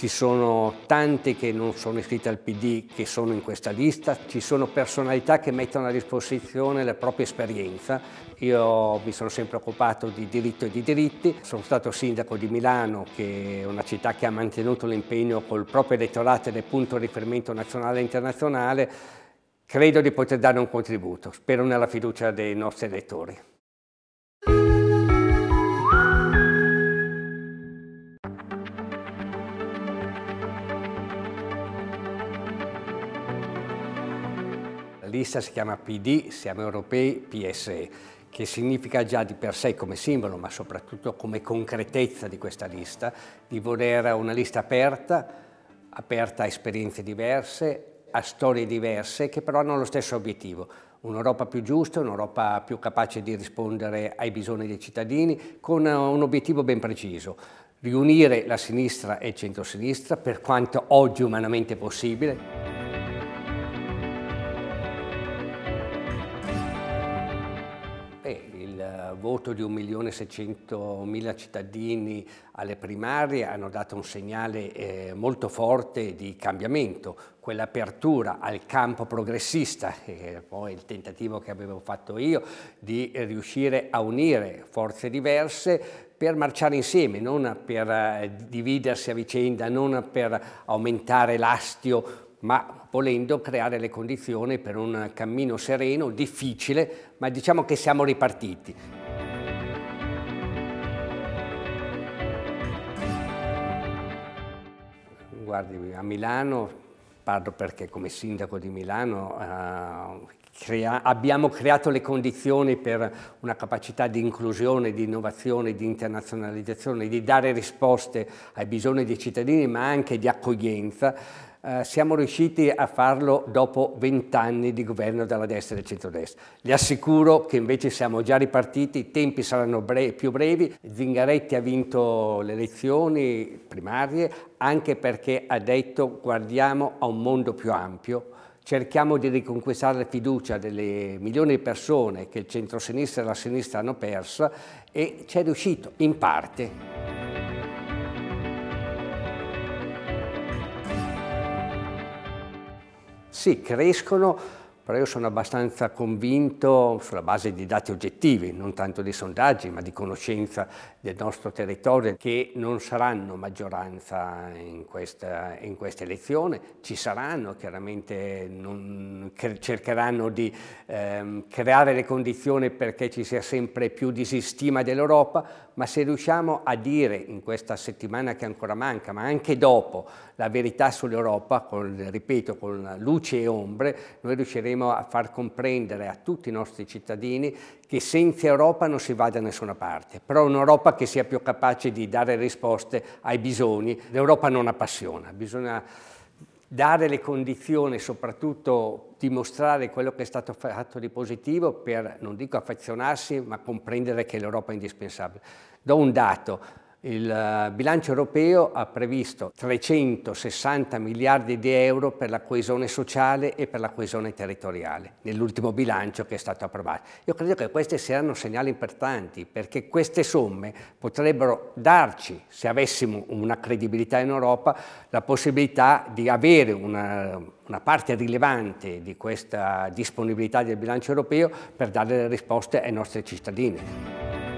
Ci sono tanti che non sono iscritti al PD che sono in questa lista, ci sono personalità che mettono a disposizione la propria esperienza. Io mi sono sempre occupato di diritto e di diritti, sono stato sindaco di Milano, che è una città che ha mantenuto l'impegno col proprio elettorato ed è punto di riferimento nazionale e internazionale. Credo di poter dare un contributo, spero nella fiducia dei nostri elettori. La lista si chiama PD, siamo europei, PSE, che significa già di per sé come simbolo, ma soprattutto come concretezza di questa lista, di voler una lista aperta a esperienze diverse, a storie diverse, che però hanno lo stesso obiettivo. Un'Europa più giusta, un'Europa più capace di rispondere ai bisogni dei cittadini, con un obiettivo ben preciso: riunire la sinistra e il centro-sinistra per quanto oggi umanamente possibile. Il voto di 1.600.000 cittadini alle primarie hanno dato un segnale molto forte di cambiamento, quell'apertura al campo progressista, che è poi il tentativo che avevo fatto io, di riuscire a unire forze diverse per marciare insieme, non per dividersi a vicenda, non per aumentare l'astio, ma volendo creare le condizioni per un cammino sereno, difficile, ma diciamo che siamo ripartiti. Guardi, a Milano, parlo perché come sindaco di Milano abbiamo creato le condizioni per una capacità di inclusione, di innovazione, di internazionalizzazione, di dare risposte ai bisogni dei cittadini, ma anche di accoglienza. Siamo riusciti a farlo dopo 20 anni di governo dalla destra e del centrodestra. Vi assicuro che invece siamo già ripartiti, i tempi saranno più brevi. Zingaretti ha vinto le elezioni primarie anche perché ha detto: guardiamo a un mondo più ampio, cerchiamo di riconquistare la fiducia delle milioni di persone che il centro-sinistra e la sinistra hanno perso, e ci è riuscito in parte. Sì, crescono, però io sono abbastanza convinto, sulla base di dati oggettivi, non tanto di sondaggi, ma di conoscenza del nostro territorio, che non saranno maggioranza in questa elezione. Ci saranno, chiaramente cercheranno di creare le condizioni perché ci sia sempre più disistima dell'Europa, ma se riusciamo a dire in questa settimana che ancora manca, ma anche dopo, la verità sull'Europa, ripeto, con luci e ombre, noi riusciremo a far comprendere a tutti i nostri cittadini che senza Europa non si va da nessuna parte, però un'Europa che sia più capace di dare risposte ai bisogni. L'Europa non appassiona, bisogna dare le condizioni, soprattutto dimostrare quello che è stato fatto di positivo per, non dico affezionarsi, ma comprendere che l'Europa è indispensabile. Do un dato. Il bilancio europeo ha previsto 360 miliardi di euro per la coesione sociale e per la coesione territoriale, nell'ultimo bilancio che è stato approvato. Io credo che questi siano segnali importanti, perché queste somme potrebbero darci, se avessimo una credibilità in Europa, la possibilità di avere una parte rilevante di questa disponibilità del bilancio europeo per dare le risposte ai nostri cittadini.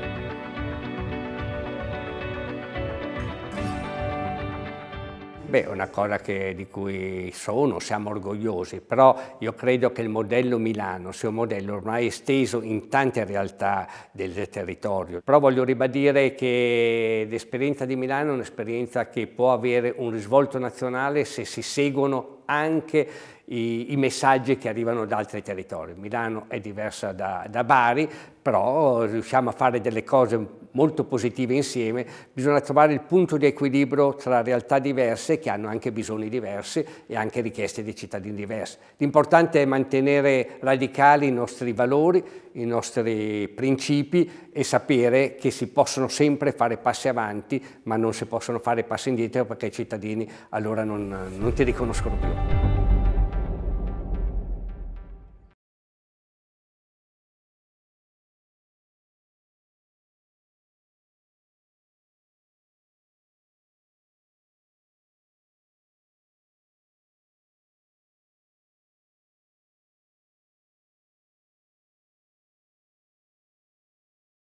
Beh, è una cosa di cui siamo orgogliosi, però io credo che il modello Milano sia un modello ormai esteso in tante realtà del territorio. Però voglio ribadire che l'esperienza di Milano è un'esperienza che può avere un risvolto nazionale se si seguono anche i messaggi che arrivano da altri territori. Milano è diversa da Bari, però riusciamo a fare delle cose molto positive insieme. Bisogna trovare il punto di equilibrio tra realtà diverse che hanno anche bisogni diversi e anche richieste di cittadini diversi. L'importante è mantenere radicali i nostri valori, i nostri principi e sapere che si possono sempre fare passi avanti, ma non si possono fare passi indietro perché i cittadini allora non ti riconoscono più.